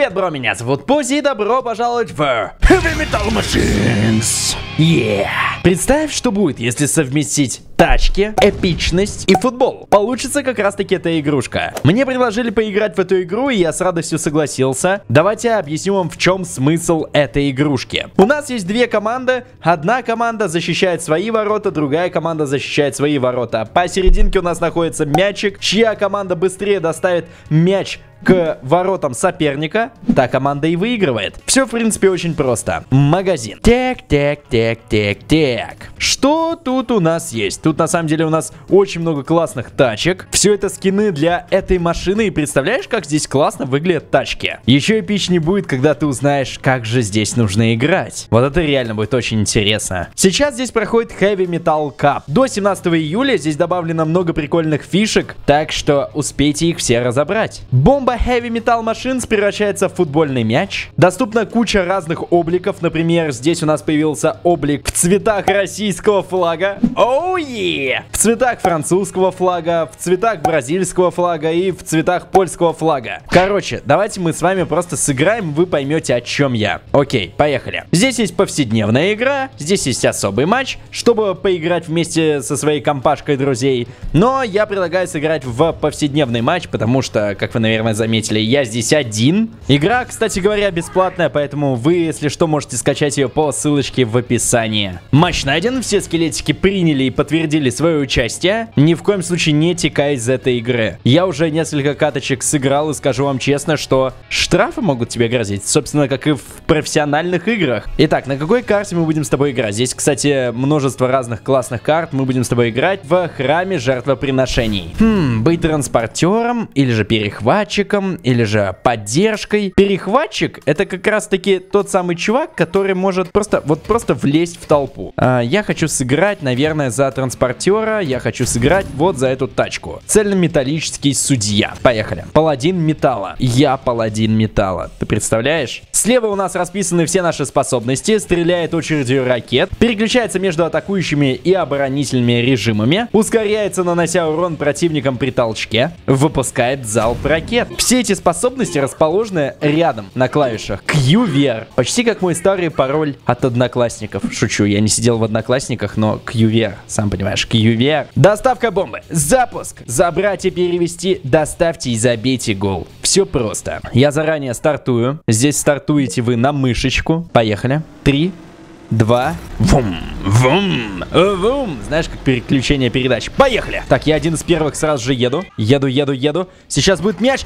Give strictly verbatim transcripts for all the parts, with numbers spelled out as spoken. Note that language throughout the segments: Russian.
Привет, бро, меня зовут Пузи, и добро пожаловать в Heavy Metal Machines. Yeah. Представь, что будет, если совместить тачки, эпичность и футбол. Получится как раз таки эта игрушка. Мне предложили поиграть в эту игру, и я с радостью согласился. Давайте я объясню вам, в чем смысл этой игрушки. У нас есть две команды. Одна команда защищает свои ворота, другая команда защищает свои ворота. Посерединке у нас находится мячик. Чья команда быстрее доставит мяч к воротам соперника, та команда и выигрывает. Все, в принципе, очень просто. Магазин. Так, так, так, так, так. Что тут у нас есть? Тут, на самом деле, у нас очень много классных тачек. Все это скины для этой машины. И представляешь, как здесь классно выглядят тачки? Еще эпичнее будет, когда ты узнаешь, как же здесь нужно играть. Вот это реально будет очень интересно. Сейчас здесь проходит Heavy Metal Cup. До семнадцатого июля здесь добавлено много прикольных фишек, так что успейте их все разобрать. Бомба Heavy Metal Machines превращается в футбольный мяч. Доступна куча разных обликов. Например, здесь у нас появился облик в цветах российского флага. Оу, oh, yeah! В цветах французского флага, в цветах бразильского флага и в цветах польского флага. Короче, давайте мы с вами просто сыграем, вы поймете, о чем я. Окей, поехали. Здесь есть повседневная игра, здесь есть особый матч, чтобы поиграть вместе со своей компашкой друзей. Но я предлагаю сыграть в повседневный матч, потому что, как вы, наверное, заметили, я здесь один. Игра, кстати говоря, бесплатная, поэтому вы, если что, можете скачать ее по ссылочке в описании. Матч найден, все скелетики приняли и подтвердили свое участие. Ни в коем случае не текай из этой игры. Я уже несколько каточек сыграл и скажу вам честно, что штрафы могут тебе грозить, собственно, как и в профессиональных играх. Итак, на какой карте мы будем с тобой играть? Здесь, кстати, множество разных классных карт. Мы будем с тобой играть в храме жертвоприношений. Хм, быть транспортером или же перехватчиком, или же поддержкой. Перехватчик — это как раз таки тот самый чувак, который может просто, вот просто влезть в толпу. А, я хочу сыграть, наверное, за транспортера. Я хочу сыграть вот за эту тачку. Цельнометаллический судья. Поехали. Паладин металла. Я паладин металла. Ты представляешь? Слева у нас расписаны все наши способности. Стреляет очередью ракет. Переключается между атакующими и оборонительными режимами. Ускоряется, нанося урон противникам при толчке. Выпускает залп ракет. Все эти способности расположены рядом на клавишах Q V R. Почти как мой старый пароль от одноклассников. Шучу, я не сидел в одноклассниках, но Q V R, сам понимаешь, Q V R. Доставка бомбы. Запуск. Забрать и перевести. Доставьте и забейте гол. Все просто. Я заранее стартую. Здесь стартуете вы на мышечку. Поехали. Три. Два. Вум. Вум. Вум. Знаешь, как переключение передач. Поехали. Так, я один из первых сразу же еду. Еду, еду, еду. Сейчас будет мяч.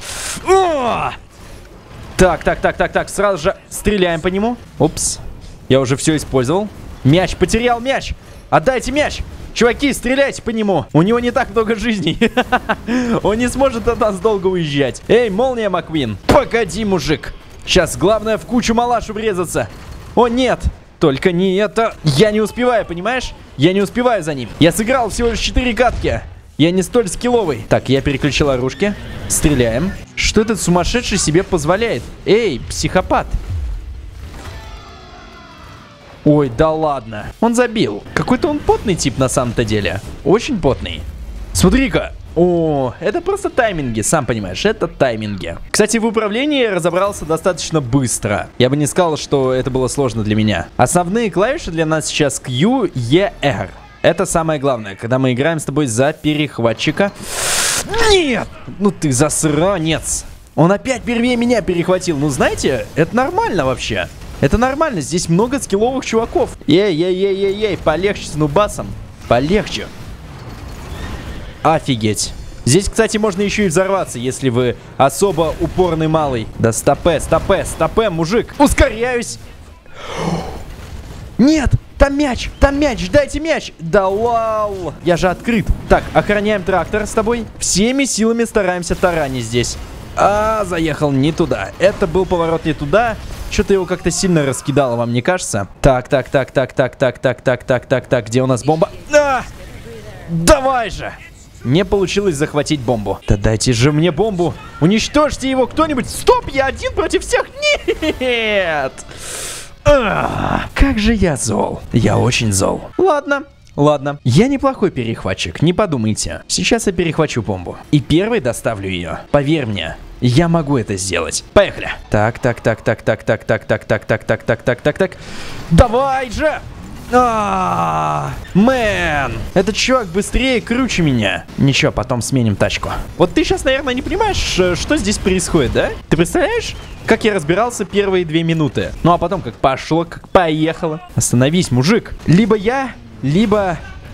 О! Так, так, так, так, так. Сразу же стреляем по нему. Упс. Я уже все использовал. Мяч. Потерял мяч. Отдайте мяч. Чуваки, стреляйте по нему. У него не так много жизней. Он не сможет от нас долго уезжать. Эй, молния, Маквин. Погоди, мужик. Сейчас главное в кучу малашу врезаться. О, нет. Только не это. Я не успеваю, понимаешь? Я не успеваю за ним. Я сыграл всего лишь четыре катки. Я не столь скилловый. Так, я переключил оружие. Стреляем. Что этот сумасшедший себе позволяет? Эй, психопат. Ой, да ладно. Он забил. Какой-то он потный тип на самом-то деле. Очень потный. Смотри-ка. О, это просто тайминги, сам понимаешь, это тайминги. Кстати, в управлении я разобрался достаточно быстро. Я бы не сказал, что это было сложно для меня. Основные клавиши для нас сейчас Q, E, R. Это самое главное, когда мы играем с тобой за перехватчика. Нет! Ну ты засранец! Он опять первее меня перехватил. Ну знаете, это нормально вообще. Это нормально, здесь много скилловых чуваков. Ей-ей-ей-ей-ей, полегче с нубасом. Полегче. Офигеть. Здесь, кстати, можно еще и взорваться, если вы особо упорный малый. Да стопэ, стопэ, стопэ, мужик. Ускоряюсь. Нет, там мяч, там мяч, дайте мяч. Да вау. Я же открыт. Так, охраняем трактор с тобой. Всеми силами стараемся таранить здесь. А, заехал не туда. Это был поворот не туда. Что-то его как-то сильно раскидало, вам не кажется? Так, так, так, так, так, так, так, так, так, так, так. Где у нас бомба? А! Давай же! Не получилось захватить бомбу. Да дайте же мне бомбу. Уничтожьте его кто-нибудь. Стоп, я один против всех. Нет. А, как же я зол. Я очень зол. Ладно. Ладно, я неплохой перехватчик, не подумайте. Сейчас я перехвачу бомбу. И первый доставлю ее. Поверь мне, Я могу это сделать. Поехали. Так, так, так, так, так, так, так, так, так, так, так, так, так, так, так. Давай же! А, мэн! Этот чувак быстрее и круче меня. Ничего, потом сменим тачку. Вот ты сейчас, наверное, не понимаешь, что здесь происходит, да? Ты представляешь, как я разбирался первые две минуты? Ну а потом как пошло, как поехало. Остановись, мужик. Либо я, либо...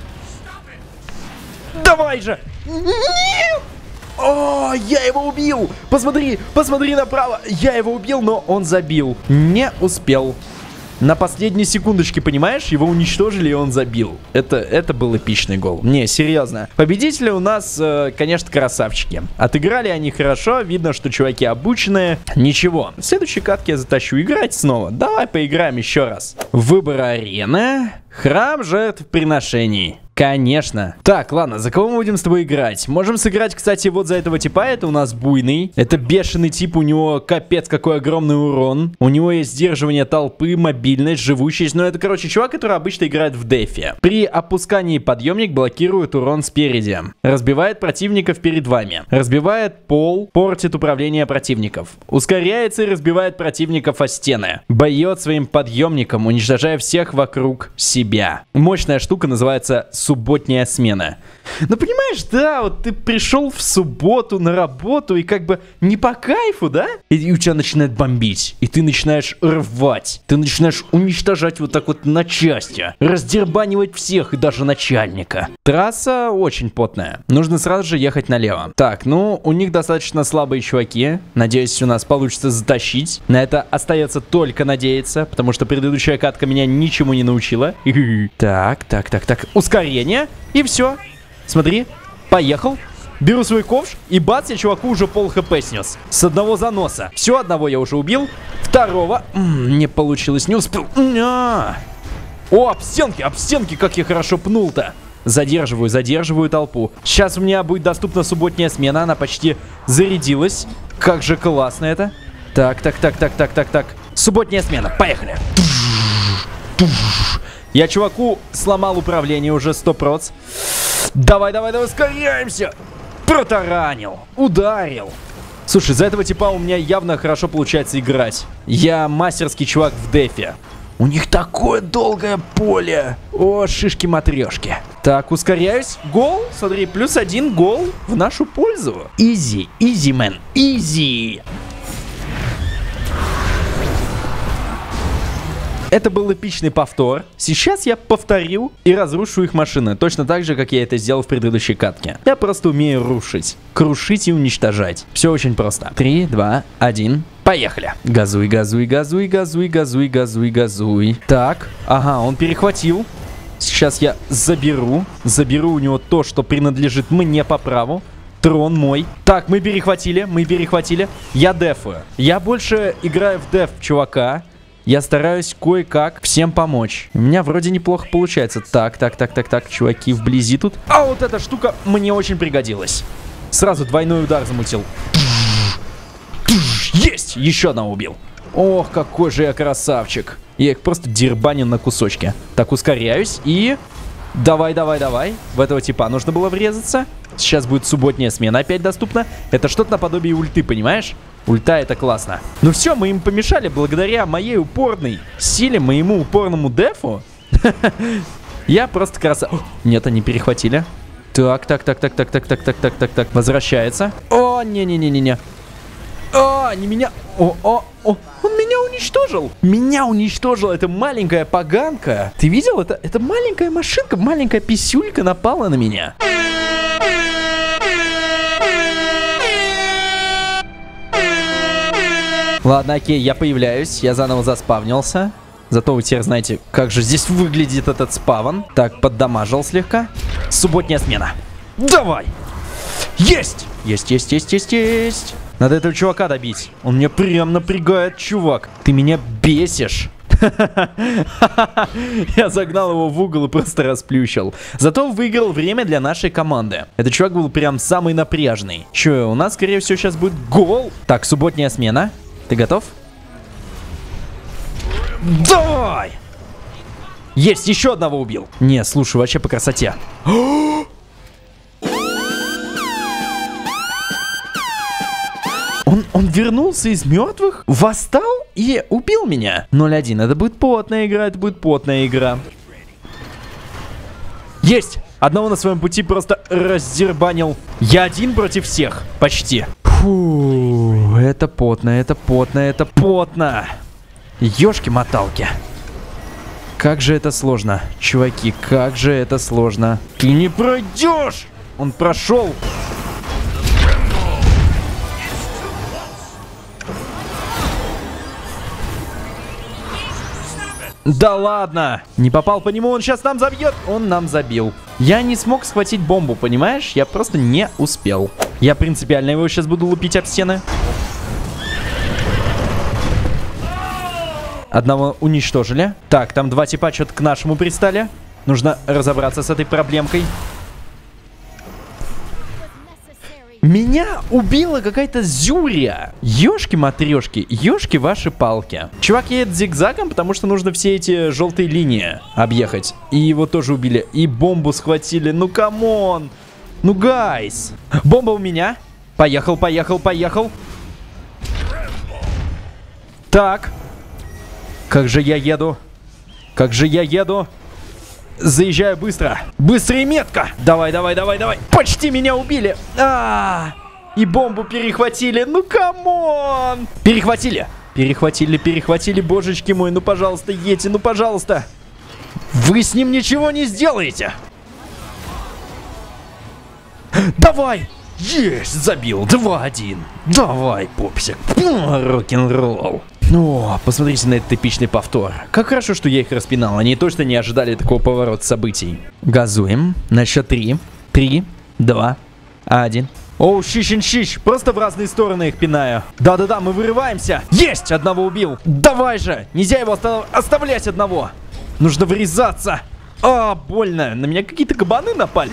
Давай же! Нет! О, я его убил! Посмотри, посмотри направо. Я его убил, но он забил. Не успел. На последней секундочке, понимаешь, его уничтожили, и он забил. Это, это был эпичный гол. Не, серьезно. Победители у нас, э, конечно, красавчики. Отыграли они хорошо, видно, что чуваки обученные. Ничего. В следующей катке я затащу играть снова. Давай поиграем еще раз. Выбор арены. Храм жертвоприношений. Конечно. Так, ладно, за кого мы будем с тобой играть? Можем сыграть, кстати, вот за этого типа. Это у нас буйный. Это бешеный тип, у него капец какой огромный урон. У него есть сдерживание толпы, мобильность, живучесть. Но это, короче, чувак, который обычно играет в дефе. При опускании подъемник блокирует урон спереди. Разбивает противников перед вами. Разбивает пол, портит управление противников. Ускоряется и разбивает противников о стены. Бьет своим подъемником, уничтожая всех вокруг себя. Мощная штука называется субботняя смена. Ну, понимаешь, да, вот ты пришел в субботу на работу и как бы не по кайфу, да? И, и у тебя начинает бомбить. И ты начинаешь рвать. Ты начинаешь уничтожать вот так вот на части. Раздербанивать всех и даже начальника. Трасса очень потная. Нужно сразу же ехать налево. Так, ну, у них достаточно слабые чуваки. Надеюсь, у нас получится затащить. На это остается только надеяться, потому что предыдущая катка меня ничему не научила. Так, так, так, так. Ускорение. И все. Смотри, поехал. Беру свой ковш, и бац, я чуваку уже пол хп снес. С одного заноса. Все, одного я уже убил. Второго. М-м, не получилось, не успел. Ня. О, об стенки, об стенки, как я хорошо пнул-то. Задерживаю, задерживаю толпу. Сейчас у меня будет доступна субботняя смена. Она почти зарядилась. Как же классно это. Так, так, так, так, так, так, так. Субботняя смена, поехали. Я чуваку сломал управление уже сто процентов. Давай, давай, давай, ускоряемся. Протаранил. Ударил. Слушай, за этого типа у меня явно хорошо получается играть. Я мастерский чувак в дефе. У них такое долгое поле. О, шишки-матрешки. Так, ускоряюсь. Гол. Смотри, плюс один гол в нашу пользу. Изи, изи, мэн. Изи. Это был эпичный повтор. Сейчас я повторю и разрушу их машины. Точно так же, как я это сделал в предыдущей катке. Я просто умею рушить. Крушить и уничтожать. Все очень просто. три, два, один. Поехали. Газуй, газуй, газуй, газуй, газуй, газуй, газуй. Так, ага, он перехватил. Сейчас я заберу. Заберу у него то, что принадлежит мне по праву. Трон мой. Так, мы перехватили, мы перехватили. Я дефаю. Я больше играю в деф, чувака. Я стараюсь кое-как всем помочь. У меня вроде неплохо получается. Так, так, так, так, так, чуваки вблизи тут. А вот эта штука мне очень пригодилась. Сразу двойной удар замутил. Есть! Еще одного убил. Ох, какой же я красавчик. Я их просто дербаню на кусочки. Так, ускоряюсь и... Давай, давай, давай. В этого типа нужно было врезаться. Сейчас будет субботняя смена опять доступна. Это что-то наподобие ульты, понимаешь? Ульта — это классно. Ну все, мы им помешали благодаря моей упорной силе, моему упорному дефу. Я просто красавчик. Нет, они перехватили. Так, так, так, так, так, так, так, так, так, так, так. Возвращается. О, не-не-не-не-не. О, не меня. О, о, о. Он меня уничтожил. Меня уничтожила эта маленькая поганка. Ты видел? Это, это маленькая машинка, маленькая писюлька напала на меня. Ладно, окей, я появляюсь. Я заново заспавнился. Зато вы теперь знаете, как же здесь выглядит этот спавн. Так, поддамажил слегка. Субботняя смена. Давай! Есть! Есть, есть, есть, есть, есть. Надо этого чувака добить. Он меня прям напрягает, чувак. Ты меня бесишь. Я загнал его в угол и просто расплющил. Зато выиграл время для нашей команды. Этот чувак был прям самый напряжный. Че, у нас, скорее всего, сейчас будет гол. Так, субботняя смена. Ты готов? Давай! Есть, еще одного убил. Не, слушай, вообще по красоте. Он, вернулся из мертвых, восстал и убил меня. ноль один. Это будет потная игра, это будет потная игра. Есть! Одного на своем пути просто раздербанил. Я один против всех. Почти. Фу, это потно, это потно, это потно. Ёшки-моталки. Как же это сложно. Чуваки, как же это сложно. Ты не пройдешь! Он прошел. Да ладно! Не попал по нему, он сейчас нам забьет. Он нам забил. Я не смог схватить бомбу, понимаешь? Я просто не успел. Я принципиально его сейчас буду лупить об стены. Одного уничтожили. Так, там два типа что-то к нашему пристали. Нужно разобраться с этой проблемкой. Меня убила какая-то зюря. Ёшки-матрешки, ёшки ваши палки. Чувак едет зигзагом, потому что нужно все эти желтые линии объехать. И его тоже убили. И бомбу схватили. Ну камон. Ну гайс. Бомба у меня. Поехал, поехал, поехал. Так. Как же я еду. Как же я еду. Заезжаю быстро. Быстро и метко. Давай, давай, давай, давай. Почти меня убили. А, -а, -а. И бомбу перехватили. Ну, камон. Перехватили. Перехватили, перехватили. Божечки мой, ну, пожалуйста, едьте, ну, пожалуйста. Вы с ним ничего не сделаете. Давай. Есть, забил. два один. Давай, попсик. Рок-н-ролл. О, посмотрите на этот эпичный повтор. Как хорошо, что я их распинал. Они точно не ожидали такого поворота событий. Газуем. На счет три. Три, два, один. Оу, щищ-щищ. Просто в разные стороны их пинаю. Да-да-да, мы вырываемся. Есть! Одного убил. Давай же. Нельзя его остав... оставлять одного. Нужно врезаться. А, больно. На меня какие-то кабаны напали.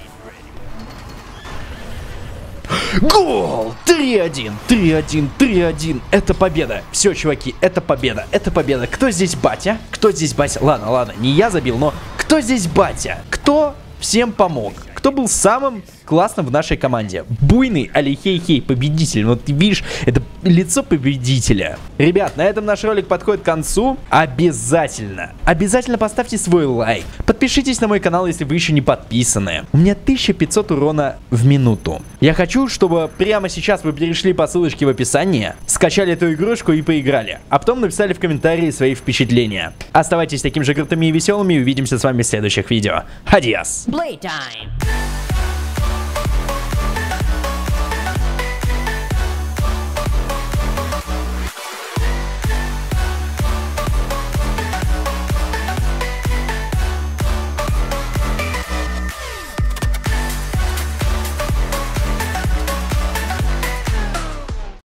Гол! три один, три один, три один. Это победа. Все, чуваки, это победа. Это победа. Кто здесь батя? Кто здесь батя? Ладно, ладно, не я забил, но кто здесь батя? Кто всем помог? Кто был самым классным в нашей команде? Буйный Алихей-Хей, победитель. Вот ты видишь, это лицо победителя. Ребят, на этом наш ролик подходит к концу. Обязательно, обязательно поставьте свой лайк. Подпишитесь на мой канал, если вы еще не подписаны. У меня тысяча пятьсот урона в минуту. Я хочу, чтобы прямо сейчас вы перешли по ссылочке в описании, скачали эту игрушку и поиграли. А потом написали в комментарии свои впечатления. Оставайтесь такими же крутыми и веселыми. И увидимся с вами в следующих видео. Адиос! Playtime.